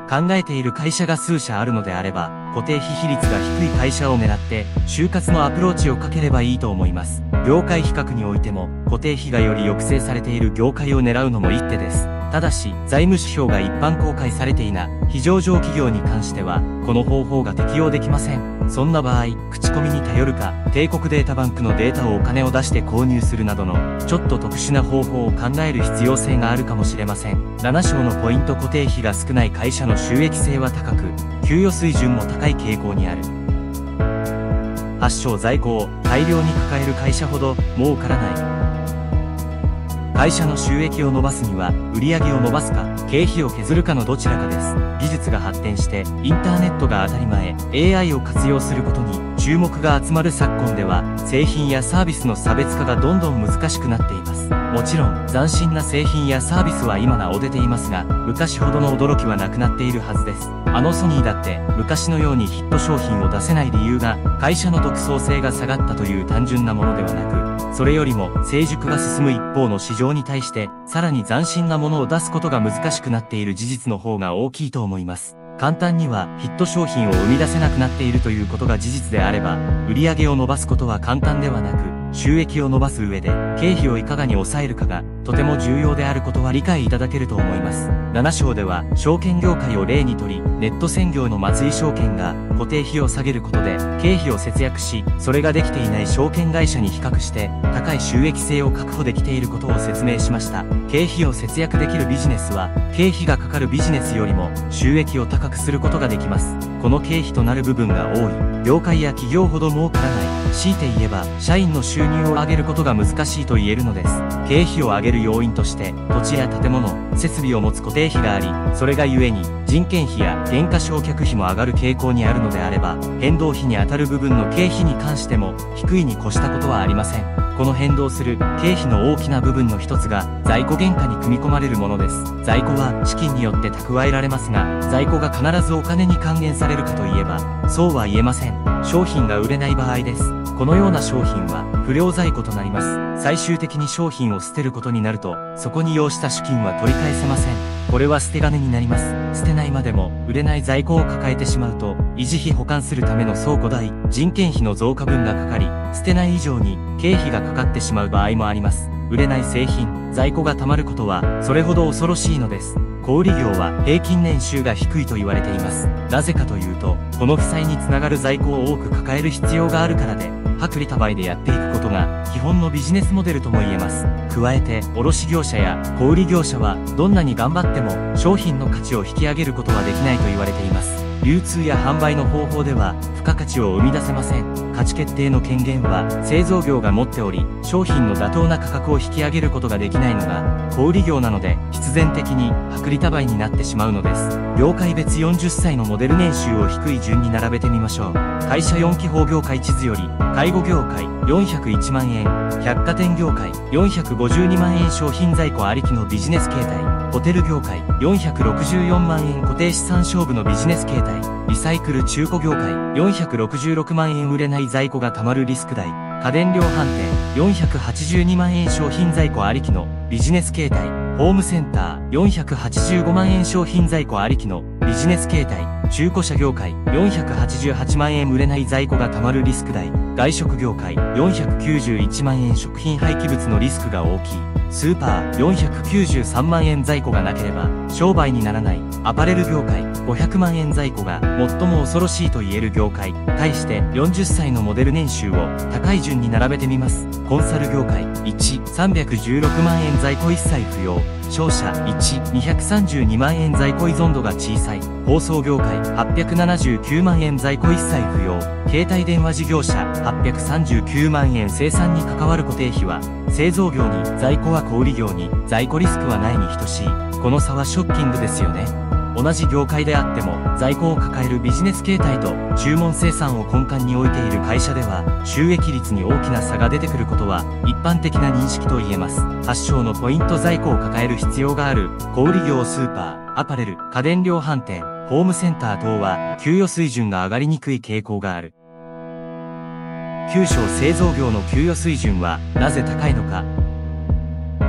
考えている会社が数社あるのであれば、固定費比率が低い会社を狙って、就活のアプローチをかければいいと思います。業界比較においても、固定費がより抑制されている業界を狙うのも一手です。ただし、財務指標が一般公開されていない非上場企業に関しては、この方法が適用できません。そんな場合、口コミに頼るか、帝国データバンクのデータをお金を出して購入するなどの、ちょっと特殊な方法を考える必要性があるかもしれません。7章のポイント固定費が少ない会社の収益性は高く、給与水準も高い傾向にある。8章在庫を大量に抱える会社ほど儲からない。会社の収益を伸ばすには、売上を伸ばすか、経費を削るかのどちらかです。技術が発展して、インターネットが当たり前、AI を活用することに注目が集まる昨今では、製品やサービスの差別化がどんどん難しくなっています。もちろん、斬新な製品やサービスは今なお出ていますが、昔ほどの驚きはなくなっているはずです。ソニーだって、昔のようにヒット商品を出せない理由が、会社の独創性が下がったという単純なものではなく、それよりも成熟が進む一方の市場に対して、さらに斬新なものを出すことが難しくなっている事実の方が大きいと思います。簡単にはヒット商品を生み出せなくなっているということが事実であれば、売上を伸ばすことは簡単ではなく、収益を伸ばす上で、経費をいかがに抑えるかが、とても重要であることは理解いただけると思います。7章では、証券業界を例にとり、ネット専業の松井証券が、固定費を下げることで、経費を節約し、それができていない証券会社に比較して、高い収益性を確保できていることを説明しました。経費を節約できるビジネスは、経費がかかるビジネスよりも、収益を高くすることができます。この経費となる部分が多い、業界や企業ほど儲からない、強いて言えば、社員の収入を上げることが難しいと言えるのです。経費を上げる要因として、土地や建物、設備を持つ固定費があり、それがゆえに、人件費や減価償却費も上がる傾向にあるのであれば、変動費に当たる部分の経費に関しても、低いに越したことはありません。この変動する経費の大きな部分の一つが在庫原価に組み込まれるものです。在庫は資金によって蓄えられますが、在庫が必ずお金に還元されるかといえば、そうは言えません。商品が売れない場合です。このような商品は不良在庫となります。最終的に商品を捨てることになると、そこに要した資金は取り返せません。これは捨て金になります。捨てないまでも売れない在庫を抱えてしまうと、維持費保管するための倉庫代、人件費の増加分がかかり、捨てない以上に経費がかかってしまう場合もあります。売れない製品、在庫が溜まることはそれほど恐ろしいのです。小売業は平均年収が低いと言われています。なぜかというと、この負債につながる在庫を多く抱える必要があるからで、薄利多売でやっていくことが基本のビジネスモデルとも言えます。加えて、卸業者や小売業者はどんなに頑張っても商品の価値を引き上げることはできないと言われています。流通や販売の方法では付加価値を生み出せません。価値決定の権限は製造業が持っており、商品の妥当な価格を引き上げることができないのが小売業なので、必然的に薄利多売になってしまうのです。業界別40歳のモデル年収を低い順に並べてみましょう。会社4記法業界地図より、介護業界401万円、百貨店業界452万円商品在庫ありきのビジネス形態、ホテル業界464万円固定資産勝負のビジネス形態、リサイクル中古業界466万円売れない在庫がたまるリスク代、家電量販店482万円商品在庫ありきのビジネス形態、ホームセンター485万円商品在庫ありきのビジネス形態、中古車業界488万円売れない在庫がたまるリスク代、外食業界491万円食品廃棄物のリスクが大きい、スーパー493万円在庫がなければ商売にならない、アパレル業界500万円在庫が最も恐ろしいと言える業界。対して40歳のモデル年収を高い順に並べてみます。コンサル業界1、316万円在庫一切不要。商社1、232万円在庫依存度が小さい。放送業界879万円在庫一切不要。携帯電話事業者839万円生産に関わる固定費は、製造業に在庫は小売業に在庫リスクはないに等しい。この差はショッキングですよね。同じ業界であっても在庫を抱えるビジネス形態と注文生産を根幹に置いている会社では収益率に大きな差が出てくることは一般的な認識と言えます。8章のポイント在庫を抱える必要がある小売業スーパー、アパレル、家電量販店、ホームセンター等は給与水準が上がりにくい傾向がある。9章製造業の給与水準はなぜ高いのか。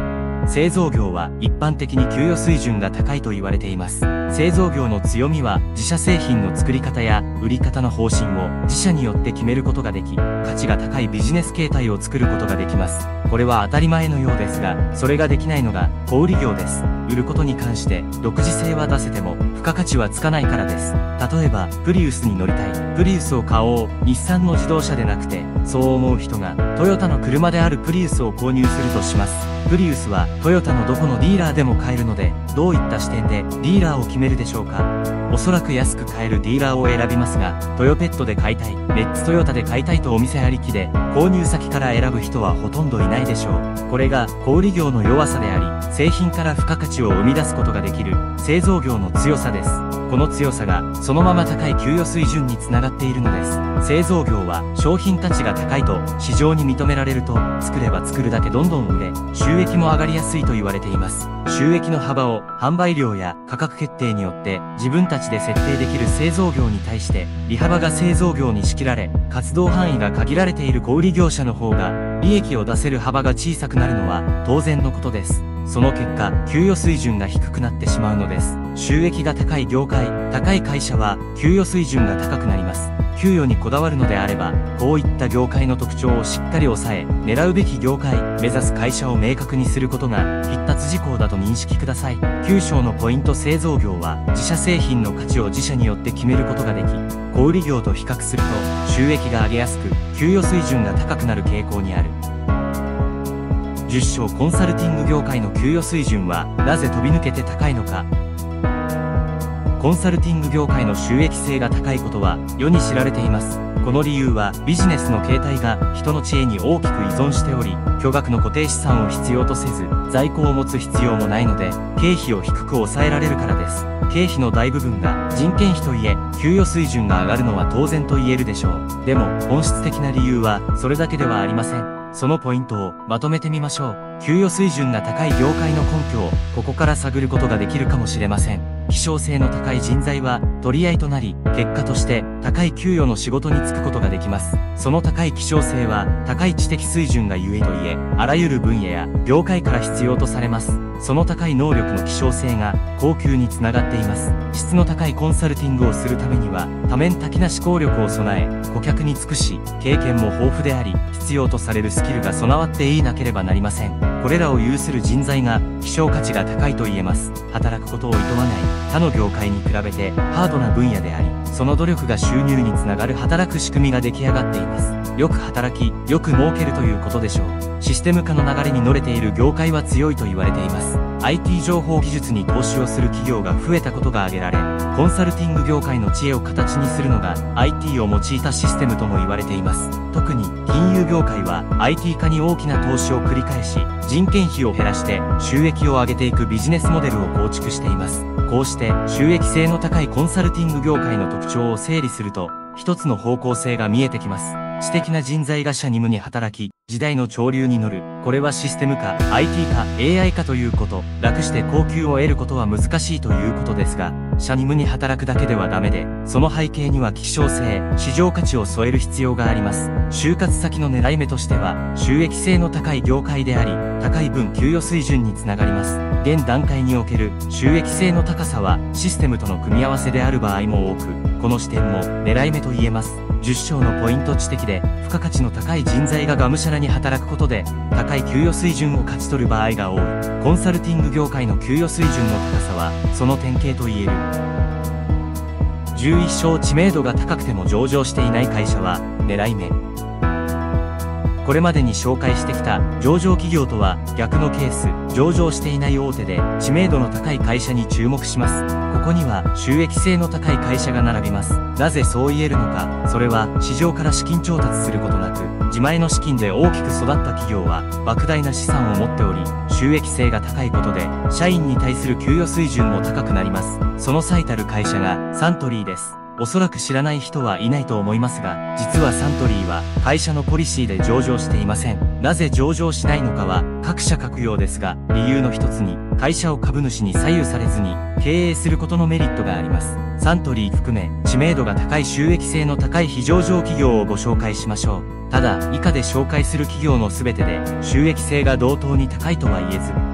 製造業は一般的に給与水準が高いと言われています。製造業の強みは自社製品の作り方や売り方の方針を自社によって決めることができ、価値が高いビジネス形態を作ることができます。これは当たり前のようですが、それができないのが小売業です。売ることに関して独自性は出せても付加価値はつかないからです。例えばプリウスに乗りたい、プリウスを買おう、日産の自動車でなくてそう思う人がトヨタの車であるプリウスを購入するとします。プリウスはトヨタのどこのディーラーでも買えるので、どういった視点でディーラーを決めるでしょうか。おそらく安く買えるディーラーを選びますが、トヨペットで買いたい、レッツトヨタで買いたいとお店ありきで購入先から選ぶ人はほとんどいないでしょう。これが小売業の弱さであり、製品から付加価値を生み出すことができる製造業の強さです。この強さがそのまま高い給与水準につながっているのです。製造業は商品価値が高いと市場に認められると、作れば作るだけどんどん売れ、収益も上がりやすいと言われています。収益の幅を販売量や価格決定によって自分たちで設定できる製造業に対して、利幅が製造業に仕切られ、活動範囲が限られている小売業者の方が利益を出せる幅が小さくなるのは当然のことです。その結果、給与水準が低くなってしまうのです。収益が高い業界、高い会社は給与水準が高くなります。給与にこだわるのであれば、こういった業界の特徴をしっかり抑え、狙うべき業界、目指す会社を明確にすることが必達事項だと認識ください。9章のポイント。製造業は自社製品の価値を自社によって決めることができ、小売業と比較すると収益が上げやすく、給与水準が高くなる傾向にある。10章。コンサルティング業界の給与水準はなぜ飛び抜けて高いのか。コンサルティング業界の収益性が高いことは世に知られています。この理由はビジネスの形態が人の知恵に大きく依存しており、巨額の固定資産を必要とせず、在庫を持つ必要もないので、経費を低く抑えられるからです。経費の大部分が人件費といえ、給与水準が上がるのは当然と言えるでしょう。でも本質的な理由はそれだけではありません。そのポイントをまとめてみましょう。給与水準が高い業界の根拠をここから探ることができるかもしれません。希少性の高い人材は取り合いとなり、結果として高い給与の仕事に就くことができます。その高い希少性は高い知的水準がゆえといえ、あらゆる分野や業界から必要とされます。その高い能力の希少性が高給につながっています。質の高いコンサルティングをするためには多面的な思考力を備え、顧客に尽くし、経験も豊富であり、必要とされるスキルが備わっていなければなりません。これらを有する人材が希少価値が高いと言えます。働くことを厭わない他の業界に比べてハードな分野であり、その努力が収入につながる働く仕組みが出来上がっています。よく働き、よく儲けるということでしょう。システム化の流れに乗れている業界は強いと言われています。IT 情報技術に投資をする企業が増えたことが挙げられ、コンサルティング業界の知恵を形にするのが IT を用いたシステムとも言われています。特に金融業界は IT 化に大きな投資を繰り返し、人件費を減らして収益を上げていくビジネスモデルを構築しています。こうして収益性の高いコンサルティング業界の特徴を整理すると、一つの方向性が見えてきます。知的な人材が社に無に働き、時代の潮流に乗る。これはシステム化、IT 化、AI 化ということ。楽して高給を得ることは難しいということですが、社に無に働くだけではダメで、その背景には希少性、市場価値を添える必要があります。就活先の狙い目としては、収益性の高い業界であり、高い分給与水準につながります。現段階における収益性の高さは、システムとの組み合わせである場合も多く、この視点も狙い目と言えます。10章のポイント。知的で付加価値の高い人材ががむしゃらに働くことで高い給与水準を勝ち取る場合が多い。コンサルティング業界の給与水準の高さはその典型と言える。11章。知名度が高くても上場していない会社は狙い目。これまでに紹介してきた上場企業とは逆のケース、上場していない大手で知名度の高い会社に注目します。ここには収益性の高い会社が並びます。なぜそう言えるのか。それは市場から資金調達することなく、自前の資金で大きく育った企業は莫大な資産を持っており、収益性が高いことで社員に対する給与水準も高くなります。その最たる会社がサントリーです。おそらく知らない人はいないと思いますが、実はサントリーは会社のポリシーで上場していません。なぜ上場しないのかは各社各ようですが、理由の一つに会社を株主に左右されずに経営することのメリットがあります。サントリー含め知名度が高い収益性の高い非上場企業をご紹介しましょう。ただ以下で紹介する企業の全てで収益性が同等に高いとは言えず、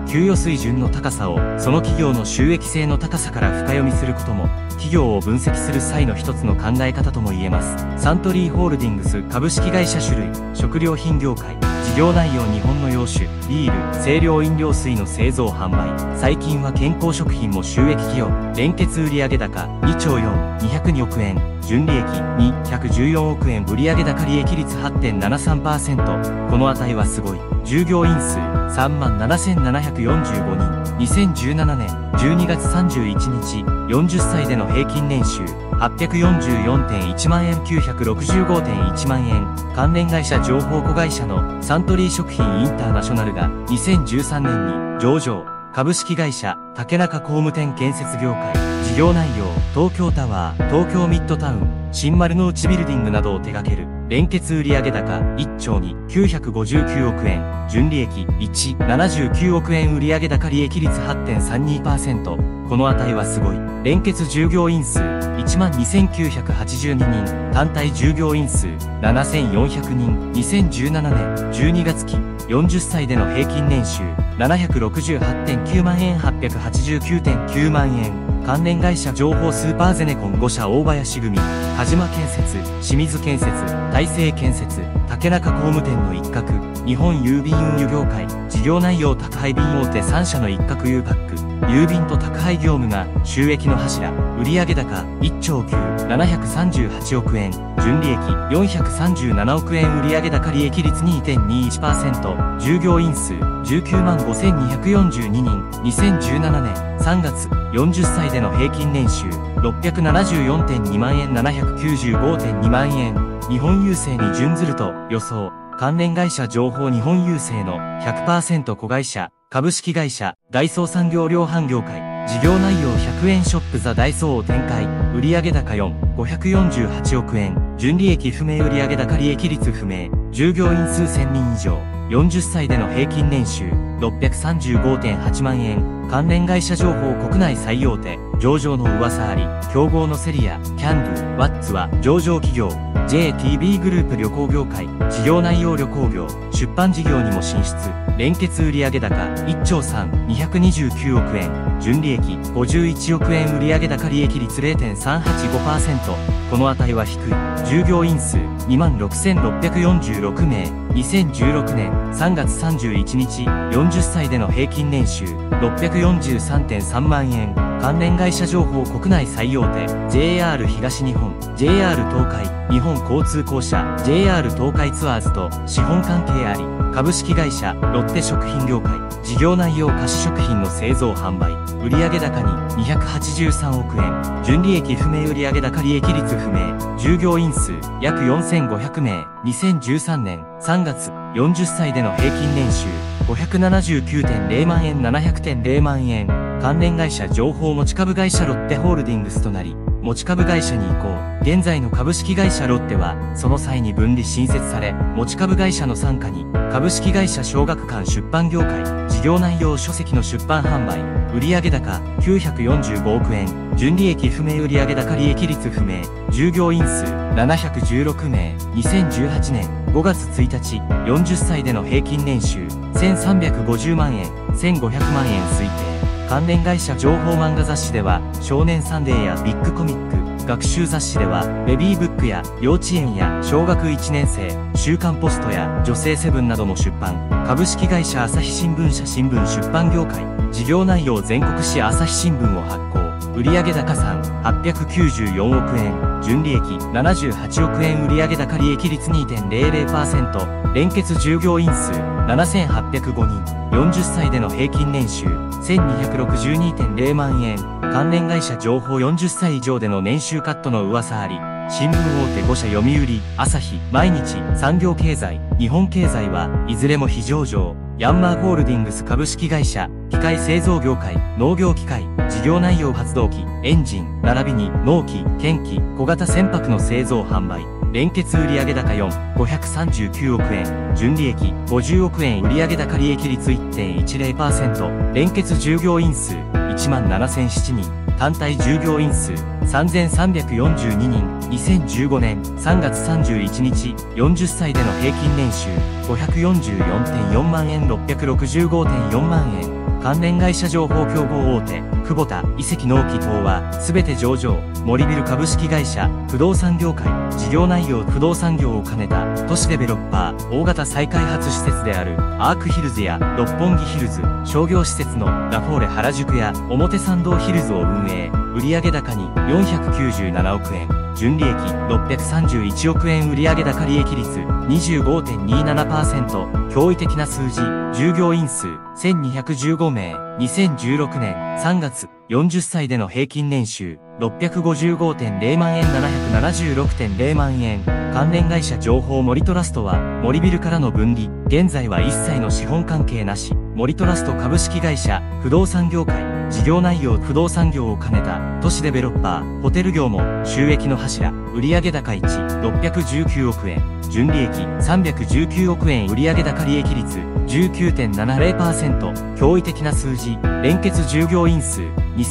給与水準の高さをその企業の収益性の高さから深読みすることも、企業を分析する際の一つの考え方とも言えます。サントリーホールディングス株式会社。種類、食料品業界。事業内容、日本の洋酒、ビール、清涼飲料水の製造販売。最近は健康食品も収益寄与。連結売上高2兆4、202億円。純利益2、114億円。売上高利益率 8.73%。この値はすごい。従業員数37,745人。2017年12月31日、40歳での平均年収844.1万円。965.1万円。関連会社情報子会社のサントリー食品インターナショナルが2013年に上場。株式会社竹中工務店建設業界。事業内容、東京タワー、東京ミッドタウン、新丸の内ビルディングなどを手掛ける。連結売上高1兆2、959億円。純利益1、79億円。売上高利益率 8.32%。この値はすごい。連結従業員数12,982人。単体従業員数7,400人。2017年12月期、40歳での平均年収768.9万円。889.9万円。関連会社情報スーパーゼネコン5社。大林組、鹿島建設、清水建設、大成建設、竹中工務店の一角。日本郵便運輸業界。事業内容、宅配便大手3社の一角。ゆうパック、郵便と宅配業務が収益の柱。売上高1兆9、738億円。純利益437億円。売上高利益率 2.21%。従業員数19万5242人。2017年3月、40歳での平均年収674.2万円。795.2万円。日本郵政に準ずると予想。関連会社情報、日本郵政の 100% 子会社株式会社ダイソー産業量販業界。事業内容、100円ショップザダイソーを展開。売上高4、548億円。純利益不明。売上高利益率不明。従業員数1000人以上。40歳での平均年収635.8万円。関連会社情報、国内最大手上場の噂あり。競合のセリア、キャンドゥ、ワッツは上場企業。JTB グループ旅行業界。事業内容、旅行業、出版事業にも進出。連結売上高1兆3、229億円。純利益51億円。売上高利益率 0.385%。この値は低い。従業員数26,646名。2016年3月31日、40歳での平均年収643.3万円。関連会社情報、国内最大手 JR 東日本、JR 東海、日本交通公社、JR 東海ツアーズと資本関係あり。株式会社ロッテ食品業界。事業内容、菓子食品の製造販売。売上高に283億円。純利益不明。売上高利益率不明。従業員数約4500名。2013年3月、40歳での平均年収579.0万円。700.0万円。関連会社情報、持ち株会社ロッテホールディングスとなり、持ち株会社に移行。現在の株式会社ロッテは、その際に分離新設され、持ち株会社の傘下に、株式会社小学館出版業界。事業内容、書籍の出版販売。売上高945億円。純利益不明。売上高利益率不明。従業員数716名。2018年5月1日、40歳での平均年収1350万円。1500万円推定。関連会社情報、漫画雑誌では少年サンデーやビッグコミック。学習雑誌ではベビーブックや幼稚園や小学1年生、週刊ポストや女性セブンなども出版。株式会社朝日新聞社新聞出版業界。事業内容、全国紙朝日新聞を発行。売上高3、894億円。純利益78億円。売上高利益率 2.00%。連結従業員数7805人。40歳での平均年収1262.0万円。関連会社情報、40歳以上での年収カットの噂あり。新聞大手5社、読売、朝日、毎日、産業経済、日本経済はいずれも非上場。ヤンマーホールディングス株式会社、機械製造業界、農業機械。事業内容、発動機、エンジン、並びに農機、検機、小型船舶の製造販売。連結売上高4、539億円。純利益50億円。売上高利益率 1.10%。連結従業員数1万7007人。単体従業員数3342人。2015年3月31日、40歳での平均年収544.4万円。665.4万円。 関連会社情報競合大手、久保田、移籍納期等は、すべて上場、森ビル株式会社、不動産業界、事業内容不動産業を兼ねた、都市デベロッパー、大型再開発施設である、アークヒルズや、六本木ヒルズ、商業施設のラフォーレ原宿や、表参道ヒルズを運営、売上高に497億円。純利益631億円売上高利益率 25.27%、驚異的な数字、従業員数1215名、2016年3月、40歳での平均年収655.0万円776.0万円。関連会社情報森トラストは、森ビルからの分離、現在は一切の資本関係なし、森トラスト株式会社、不動産業界、事業内容不動産業を兼ねた都市デベロッパー、ホテル業も収益の柱、売上高1、619億円、純利益319億円売上高利益率 19.70%、驚異的な数字、連結従業員数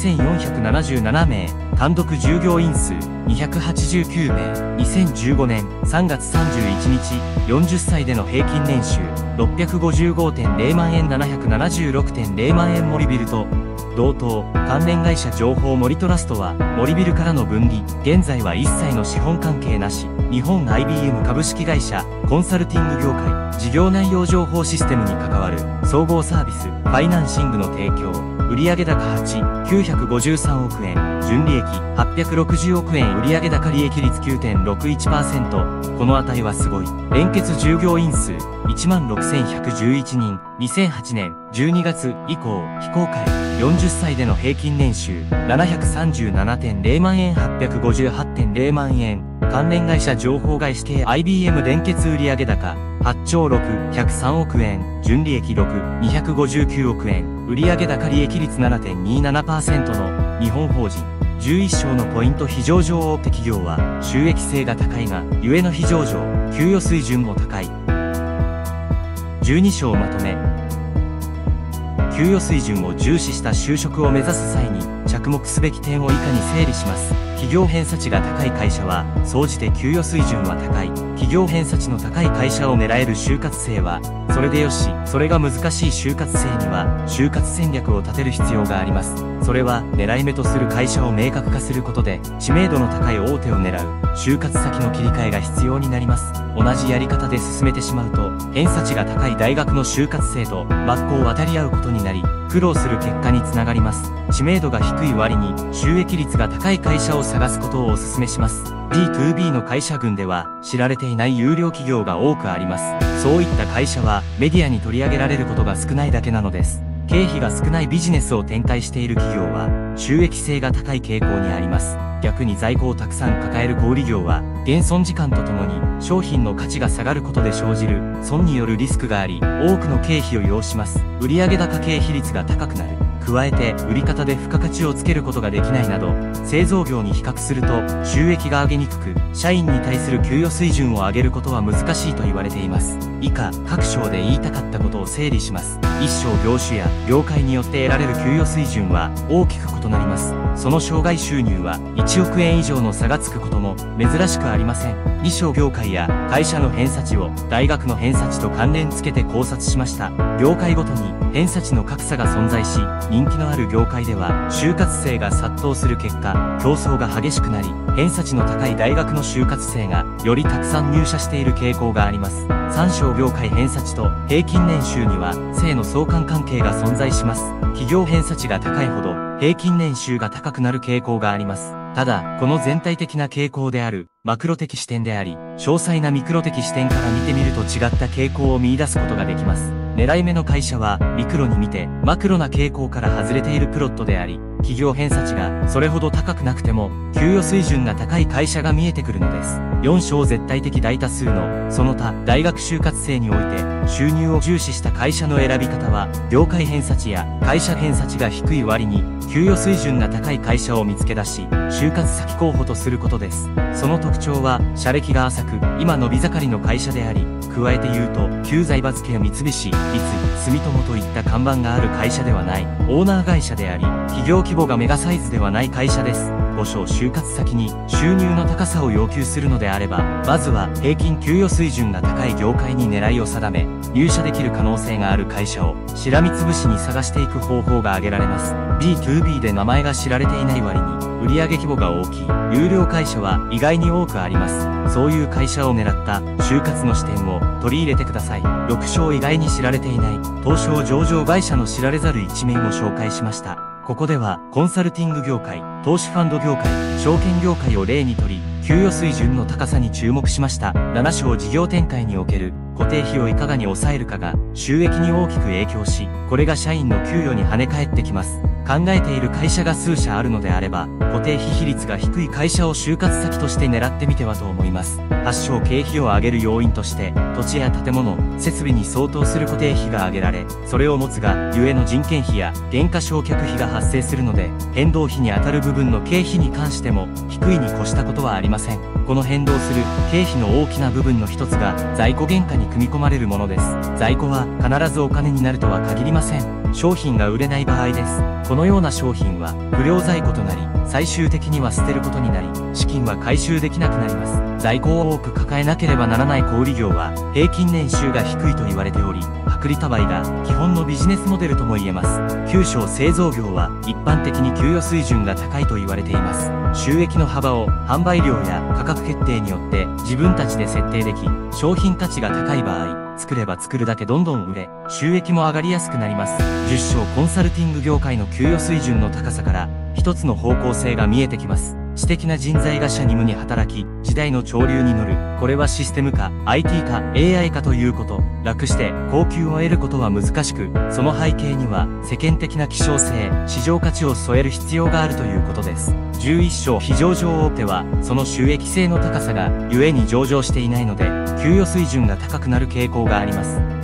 2477名、単独従業員数289名、2015年3月31日、40歳での平均年収655.0万円776.0万円森ビルと、同等、関連会社情報森トラストは、森ビルからの分離、現在は一切の資本関係なし、日本 IBM 株式会社、コンサルティング業界、事業内容情報システムに関わる、総合サービス、ファイナンシングの提供、売上高8、953億円、純利益860億円売上高利益率 9.61%、この値はすごい。連結従業員数16,111人、2008年12月以降非公開、40歳での平均年収737.0万円858.0万円。関連会社情報外資系 IBM 連結売上高8兆6103億円、純利益259億円、売上高利益率 7.27% の日本法人。11章のポイント非上場大手企業は収益性が高いが、ゆえの非上場、給与水準も高い。12章まとめ。給与水準を重視した就職を目指す際に着目すべき点を以下に整理します。企業偏差値が高い会社は、総じて給与水準は高い。企業偏差値の高い会社を狙える就活生は、それでよし、それが難しい就活生には、就活戦略を立てる必要があります。それは、狙い目とする会社を明確化することで、知名度の高い大手を狙う、就活先の切り替えが必要になります。同じやり方で進めてしまうと、偏差値が高い大学の就活生と、真っ向渡り合うことになり、苦労する結果につながります。知名度が低い割に、収益率が高い会社を探すことをお勧めします。D2B の会社群では、知られていない優良企業が多くあります。そういった会社は、メディアに取り上げられることが少ないだけなのです。経費が少ないビジネスを展開している企業は、収益性が高い傾向にあります。逆に在庫をたくさん抱える小売業は、現存時間とともに商品の価値が下がることで生じる損によるリスクがあり、多くの経費を要します。売上高経費率が高くなる。加えて、売り方で付加価値をつけることができないなど、製造業に比較すると収益が上げにくく、社員に対する給与水準を上げることは難しいと言われています。以下、各章で言いたかったことを整理します。一章業種や業界によって得られる給与水準は大きく異なります。その生涯収入は1億円以上の差がつくことも珍しくありません。二章業界や会社の偏差値を大学の偏差値と関連付けて考察しました。業界ごとに偏差値の格差が存在し、人気のある業界では就活生が殺到する結果、競争が激しくなり、偏差値の高い大学の就活生がよりたくさん入社している傾向があります。三章業界偏差値と平均年収には正の相関関係が存在します。企業偏差値が高いほど平均年収が高くなる傾向があります。ただ、この全体的な傾向であるマクロ的視点であり、詳細なミクロ的視点から見てみると違った傾向を見出すことができます。狙い目の会社はミクロに見てマクロな傾向から外れているプロットであり、企業偏差値がそれほど高くなくても給与水準が高い会社が見えてくるのです。4章絶対的大多数のその他大学就活生において収入を重視した会社の選び方は、業界偏差値や会社偏差値が低い割に給与水準が高い会社を見つけ出し、就活先候補とすることです。その特徴は、社歴が浅く、今伸び盛りの会社であり、加えて言うと、旧財閥系三菱、三井、住友といった看板がある会社ではない、オーナー会社であり、企業規模がメガサイズではない会社です。 5所就活先に収入の高さを要求するのであれば、まずは平均給与水準が高い業界に狙いを定め、入社できる可能性がある会社をしらみつぶしに探していく方法が挙げられます。B2B で名前が知られていない割に売上規模が大きい有料会社は意外に多くあります。そういう会社を狙った就活の視点を取り入れてください。6章意外に知られていない東証上場会社の知られざる一面を紹介しました。ここではコンサルティング業界、投資ファンド業界、証券業界を例にとり、給与水準の高さに注目しました。7章事業展開における固定費をいかがに抑えるかが収益に大きく影響し、これが社員の給与に跳ね返ってきます。考えている会社が数社あるのであれば、固定費比率が低い会社を就活先として狙ってみてはと思います。8章経費を上げる要因として、土地や建物、設備に相当する固定費が挙げられ、それを持つがゆえの人件費や減価償却費が発生するので、変動費に当たる部分の経費に関しても低いに越したことはありません。この変動する経費の大きな部分の一つが在庫原価に組み込まれるものです。在庫は必ずお金になるとは限りません。商品が売れない場合です。このような商品は不良在庫となり、最終的には捨てることになり、資金は回収できなくなります。在庫を多く抱えなければならない小売業は平均年収が低いと言われており、薄利多売が基本のビジネスモデルとも言えます。9章製造業は一般的に給与水準が高いと言われています。収益の幅を販売量や価格決定によって自分たちで設定でき、商品価値が高い場合、作れば作るだけどんどん売れ、収益も上がりやすくなります。10章コンサルティング業界の給与水準の高さから一つの方向性が見えてきます。知的な人材が社務に働き、時代の潮流に乗る。これはシステム化、IT 化、AI 化ということ。楽して高給を得ることは難しく、その背景には世間的な希少性、市場価値を添える必要があるということです。11章非上場大手は、その収益性の高さが故に上場していないので、給与水準が高くなる傾向があります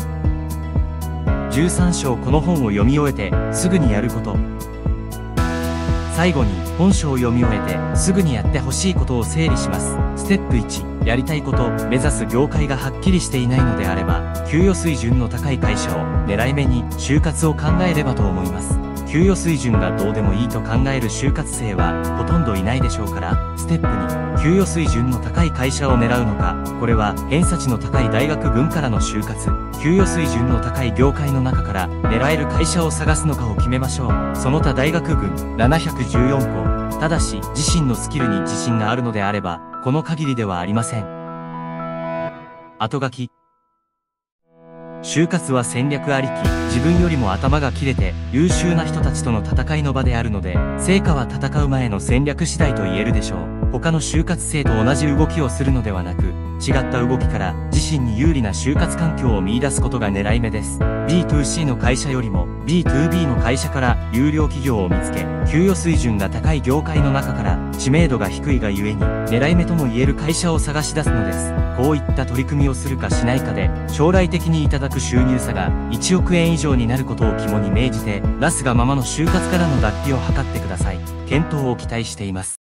。13章この本を読み終えて、すぐにやること。最後に本書を読み終えてすぐにやってほしいことを整理します。ステップ1、やりたいこと、目指す業界がはっきりしていないのであれば、給与水準の高い会社を狙い目に就活を考えればと思います。給与水準がどうでもいいと考える就活生はほとんどいないでしょうから、ステップ2、給与水準の高い会社を狙うのか、これは偏差値の高い大学群からの就活、給与水準の高い業界の中から狙える会社を探すのかを決めましょう。その他大学群714校、ただし自身のスキルに自信があるのであれば、この限りではありません。後書き。就活は戦略ありき、自分よりも頭が切れて優秀な人たちとの戦いの場であるので、成果は戦う前の戦略次第と言えるでしょう。他の就活生と同じ動きをするのではなく、違った動きから自身に有利な就活環境を見出すことが狙い目です。B2C の会社よりも B2B の会社から有料企業を見つけ、給与水準が高い業界の中から知名度が低いがゆえに狙い目とも言える会社を探し出すのです。こういった取り組みをするかしないかで、将来的にいただく収入差が1億円以上になることを肝に銘じて、なすがままの就活からの脱皮を図ってください。検討を期待しています。